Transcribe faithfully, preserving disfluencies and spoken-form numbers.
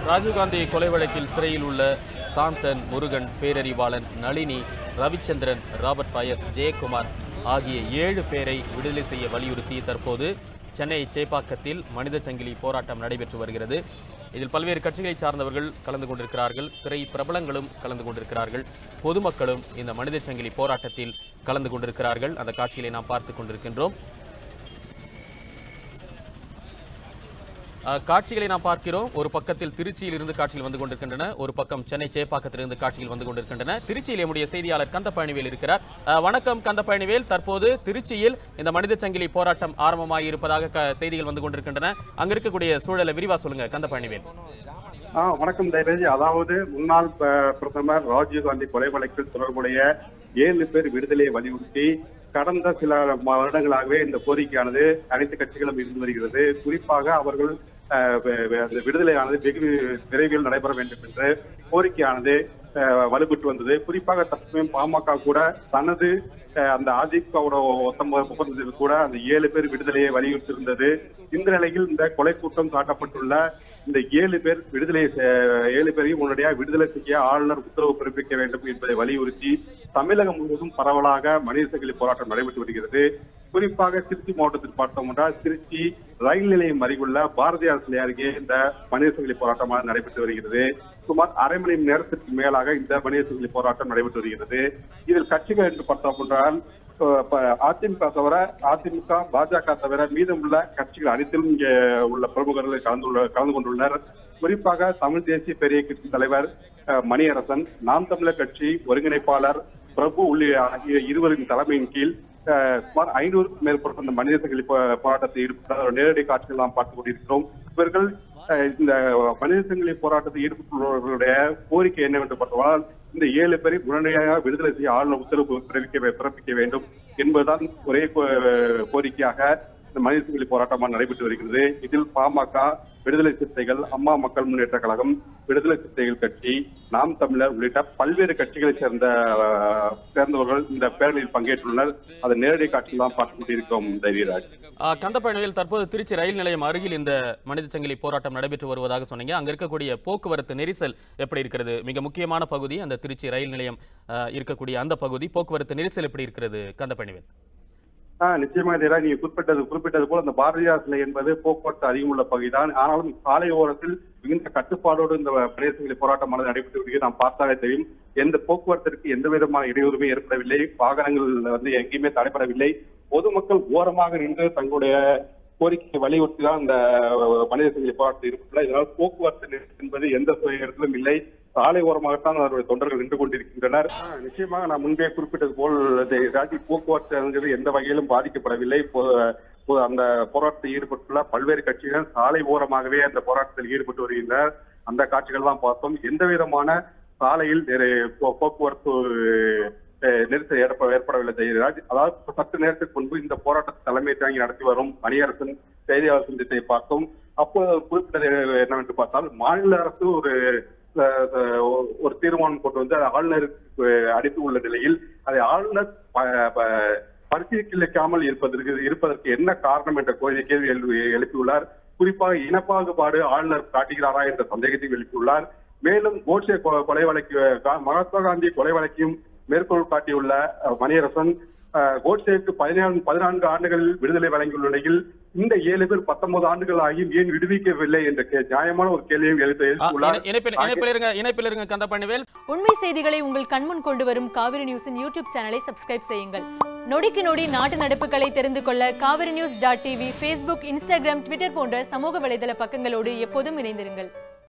ராஜீவ்காந்தி கொலை வழக்கில் சிறையில் உள்ள சாந்தன், முருகன், பேரறிவாளன், நளினி, ரவிச்சந்திரன், ராபர்ட் ஃபயஸ், ஜெயக்குமார் ஆகிய ஏழு பேரை விடுதலை செய்ய வலியுறுத்தி தற்போது சென்னை சேப்பாக்கத்தில் மனித சங்கிலி போராட்டம் நடைபெற்று வருகிறது. இதில் பல்வேறு கட்சிகளை சார்ந்தவர்கள் கலந்து கொண்டிருக்கிறார்கள், திரை பிரபலங்களும் கலந்து கொண்டிருக்கிறார்கள், பொதுமக்களும் இந்த மனித சங்கிலி போராட்டத்தில் கலந்து கொண்டிருக்கிறார்கள். அந்த காட்சிகளை நாம் பார்த்து கொண்டிருக்கின்றோம். காட்சிகளை நாம் பார்க்கிறோம். ஒரு பக்கத்தில் திருச்சியில் இருந்து காட்சிகள் வந்து கொண்டிருக்கின்றன, ஒரு பக்கம் சென்னை சேப்பாக்கத்திலிருந்து காட்சிகள் வந்து கொண்டிருக்கின்றன. திருச்சியில் நம்முடைய செய்தியாளர் கந்தப்பழனிவேல் இருக்கிறார். வணக்கம் கந்தப்பழனிவேல், தற்போது திருச்சியில் இந்த மனித சங்கிலி போராட்டம் ஆரம்பமாகி இருப்பதாக செய்திகள் வந்து கொண்டிருக்கின்றன. அங்க இருக்கக்கூடிய சூழலை விரிவா சொல்லுங்க கந்தப்பழனிவேல். வணக்கம் தைராஜ். அதாவது முன்னாள் பிரதமர் ராஜீவ்காந்தி கொலை வழக்கில் தொடர்புடைய ஏழு பேர் விடுதலையை வலியுறுத்தி கடந்த சில வருடங்களாகவே இந்த கோரிக்கையானது அனைத்து கட்சிகளும் இருந்து வருகிறது. குறிப்பாக அவர்கள் விடுதலையானது வெகு விரைவில் நடைபெற வேண்டும் என்ற கோரிக்கையானது வலுப்பெற்று வந்தது. குறிப்பாக தற்சமயம் பாமக கூட தனது அந்த அதிமுகவோட ஒப்பந்தத்தில் கூட அந்த ஏழு பேர் விடுதலையை வலியுறுத்தி இருந்தது. இந்த நிலையில் இந்த கொலை குற்றம் சாட்டப்பட்டுள்ள இந்த ஏழு பேர் விடுதலை ஏழு பேரையும் உடனடியாக விடுதலை செய்ய ஆளுநர் உத்தரவு பிறப்பிக்க வேண்டும் என்பதை வலியுறுத்தி தமிழகம் முழுவதும் பரவலாக மனித சங்கிலி போராட்டம் நடைபெற்று வருகிறது. குறிப்பாக திருச்சி மாவட்டத்தில் பார்த்தோம் என்றால் திருச்சி ரயில் நிலையம் அருகிலுள்ள பாரதியார் சிலை அருகே இந்த மனித சங்கிலி போராட்டமாக நடைபெற்று வருகிறது. சுமார் அரை மணி நேரத்திற்கு மேலாக இந்த மனித சங்கிலி போராட்டம் நடைபெற்று வருகிறது. இதில் கட்சிகள் என்று பார்த்தோம் என்றால் அதிமுக தவிர அதிமுக பாஜக தவிர மீதமுள்ள கட்சிகள் அனைத்திலும் இங்கே உள்ள பிரமுகர்கள் கலந்து கலந்து கொண்டுள்ளனர். குறிப்பாக தமிழ் தேசிய பெரிய கட்சி தலைவர் மணியரசன், நாம் தமிழர் கட்சி ஒருங்கிணைப்பாளர் பிரபு உள்ளிட்ட இருவரின் தலைமையின் கீழ் சுமார் ஐநூறுக்கும் மேற்பட்ட இந்த மனித சங்கிலி போராட்டத்தை ஈடுபட்ட நேரடி காட்சிகள் நாம் பார்த்துக் கொண்டிருக்கிறோம். இவர்கள் இந்த மனித சங்கிலி போராட்டத்தில் ஈடுபட்டுள்ளவர்களுடைய கோரிக்கை என்னவென்று பார்த்தால் இந்த ஏழு பேரை உடனடியாக விடுதலை செய்ய ஆளுநர் உத்தரவு பிறப்பிக்க பிறப்பிக்க வேண்டும் என்பதுதான் ஒரே கோரிக்கையாக இந்த மனித சங்கிலி போராட்டமாக நடைபெற்று வருகிறது. இதில் பாமக, விடுதலை சிறுத்தைகள், அம்மா மக்கள் முன்னேற்ற கழகம், விடுதலை சிறுத்தைகள் கட்சி, நாம் தமிழர் உள்ளிட்ட பல்வேறு கட்சிகளை சேர்ந்த சேர்ந்தவர்கள் இந்த பேரணியில் பங்கேற்றுள்ளனர். அதை நேரடி காட்சியில் தான் பார்த்துக் கொண்டிருக்கிறோம். தைரியராஜ். கந்தப்பழனிவேல், தற்போது திருச்சி ரயில் நிலையம் அருகில் இந்த மனித சங்கிலி போராட்டம் நடைபெற்று வருவதாக சொன்னீங்க. அங்க இருக்கக்கூடிய போக்குவரத்து நெரிசல் எப்படி இருக்கிறது? மிக முக்கியமான பகுதி அந்த திருச்சி ரயில் நிலையம் இருக்கக்கூடிய அந்த பகுதி, போக்குவரத்து நெரிசல் எப்படி இருக்கிறது கந்தப்பழனிவேல்? ஆஹ் நிச்சயமாக நீங்க குறிப்பிட்டது குறிப்பிட்டது போல இந்த பாரதியார் சிலை என்பது போக்குவரத்து அதிகமுள்ள பகுதிதான். ஆனாலும் சாலை ஓரத்தில் மிகுந்த கட்டுப்பாடோடு இந்த மனித சங்கிலி போராட்டமானது நடைபெற்று வருகிறது. நாம் பார்த்தாலே தெரியும், எந்த போக்குவரத்திற்கு எந்த விதமான இடையூறுமே ஏற்படவில்லை, வாகனங்கள் வந்து எங்கேயுமே தடைபடவில்லை. பொதுமக்கள் ஓரமாக நின்று தங்களுடைய கோரிக்கை வலியுறுத்தி தான் இந்த மனித சங்கிலி போராட்டம் இருப்பதில்லை. இதனால் போக்குவரத்து என்பது எந்த இடத்திலும் இல்லை, சாலை ஓரமாகத்தான் அவருடைய தொண்டர்கள் நின்று கொண்டிருக்கின்றனர். நிச்சயமாக நான் முன்பே குறிப்பிட்டது போல் ராஜி போக்குவரத்து எந்த வகையிலும் பாதிக்கப்படவில்லை. அந்த போராட்டத்தில் ஈடுபட்டுள்ள பல்வேறு கட்சிகள் சாலை ஓரமாகவே அந்த போராட்டத்தில் ஈடுபட்டு வருகின்றனர். அந்த காட்சிகள் தான் பார்த்தோம். எந்த விதமான சாலையில் போக்குவரத்து நெரிசல் ஏற்படவில்லை தைரியராஜ். அதாவது சற்று நேரத்துக்கு முன்பு இந்த போராட்டத்தை தலைமை தாங்கி நடத்தி வரும் மணியரசன் செய்தியாளர் சந்தித்தை பார்த்தோம். அப்போது குறிப்பிட்டது என்னவென்று பார்த்தால், மாநில அரசு ஒரு ஒரு தீர்மானம் கொண்டு வந்து ஆளுநருக்கு அளித்து உள்ள நிலையில் அதை ஆளுநர் பரிசீலிக்காமல் இருப்பதற்கு இருப்பதற்கு என்ன காரணம் என்ற கேள்வி எழுப்பியுள்ளார். குறிப்பாக இனப்பாகுபாடு ஆளுநர் காட்டுகிறாரா என்ற சந்தேகத்தை எழுப்பியுள்ளார். மேலும் கோட்சே கொலை வழக்கு, மகாத்மா காந்தி கொலை வழக்கையும் மேற்கோள் காட்டியுள்ள மணியரசன், கோட்சேக்கு பதினான்கு பதினான்கு ஆண்டுகளில் விடுதலை வழங்கியுள்ள நிலையில் இந்த ஏழு பேர் பத்தொன்பது ஆண்டுகள் ஆகியும் ஏன் விடுவிக்கவில்லை என்ற நியாயமான ஒரு கேள்வியும் எழுப்பியுள்ளார். உண்மை செய்திகளை உங்கள் கண்முன் கொண்டு வரும் காவிரி நியூஸின் யூடியூப் சேனலை சப்ஸ்கிரைப் செய்யுங்கள். நொடிக்கு நொடி நாட்டு நடப்புகளை தெரிந்து கொள்ள Kaveri news dot TV, Facebook, Instagram, Twitter போன்ற சமூக வலைதள பக்கங்களோடு எப்போதும் இணைந்திருங்கள்.